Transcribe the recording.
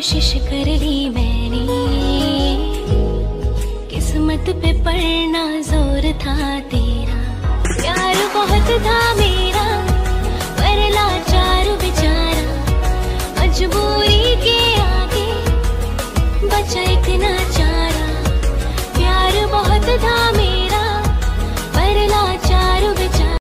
कोशिश कर ली मैंने, किस्मत पे पड़ना जोर था तेरा, प्यार बहुत था मेरा।